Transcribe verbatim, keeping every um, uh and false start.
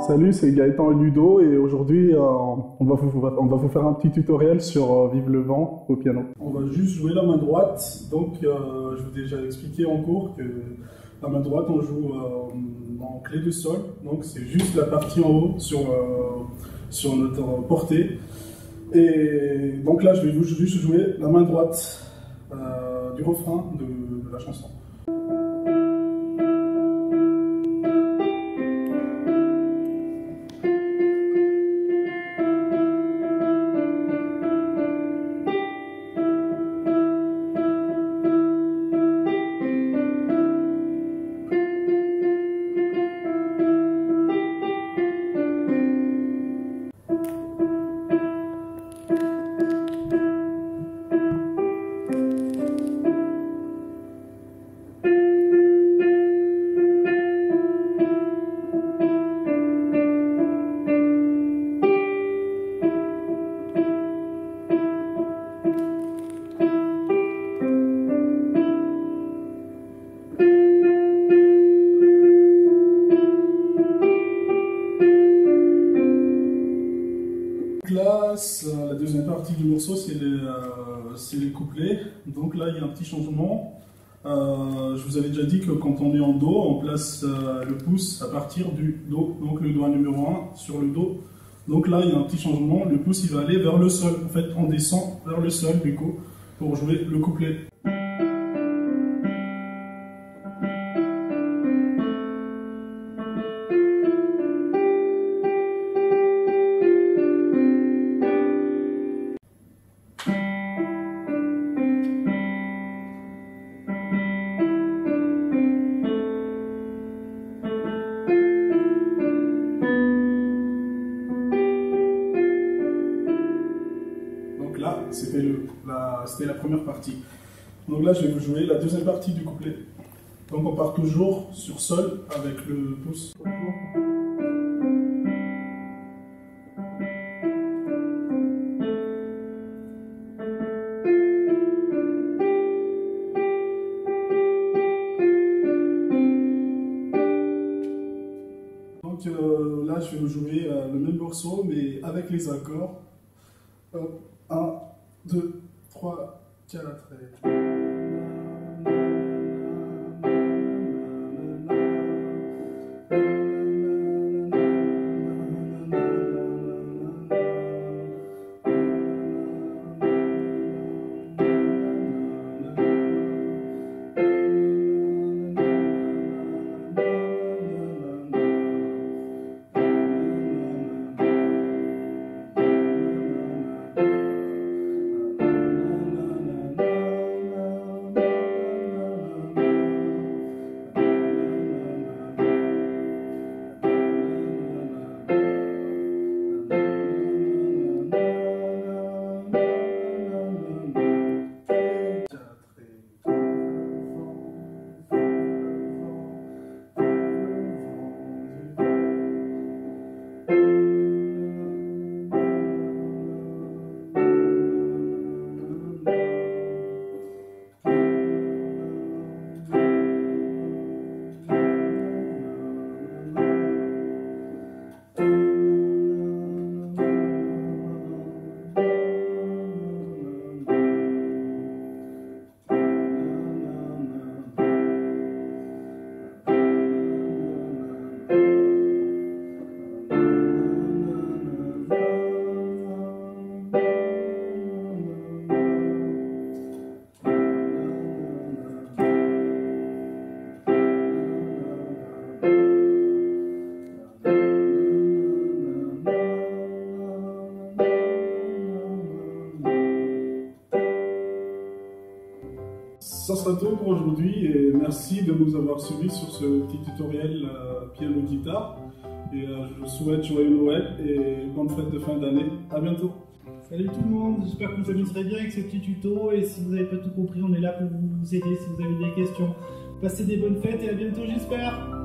Salut, c'est Gaëtan et Ludo et aujourd'hui euh, on, va vous, on va vous faire un petit tutoriel sur euh, Vive le vent au piano. On va juste jouer la main droite, donc euh, je vous ai déjà expliqué en cours que la main droite on joue euh, en clé de sol, donc c'est juste la partie en haut sur, euh, sur notre portée. Et donc là je vais juste jouer la main droite euh, du refrain de, de la chanson. Là, la deuxième partie du morceau, c'est les, euh, les couplets. Donc là, il y a un petit changement. Euh, je vous avais déjà dit que quand on est en Do, on place euh, le pouce à partir du Do. Donc le doigt numéro un sur le Do. Donc là, il y a un petit changement. Le pouce, il va aller vers le sol. En fait, on descend vers le sol, du coup, pour jouer le couplet. C'était la, la première partie. Donc là, je vais vous jouer la deuxième partie du couplet. Donc on part toujours sur sol avec le pouce. Donc euh, là, je vais vous jouer euh, le même morceau, mais avec les accords. Hop, un, deux, trois, quatre et... Ça sera tout pour aujourd'hui et merci de nous avoir suivis sur ce petit tutoriel euh, piano-guitare. Et euh, je vous souhaite joyeux Noël et bonne fête de fin d'année. À bientôt. Salut tout le monde, j'espère que vous amuserez bien avec ce petit tuto et si vous n'avez pas tout compris, on est là pour vous aider si vous avez des questions. Passez des bonnes fêtes et à bientôt j'espère.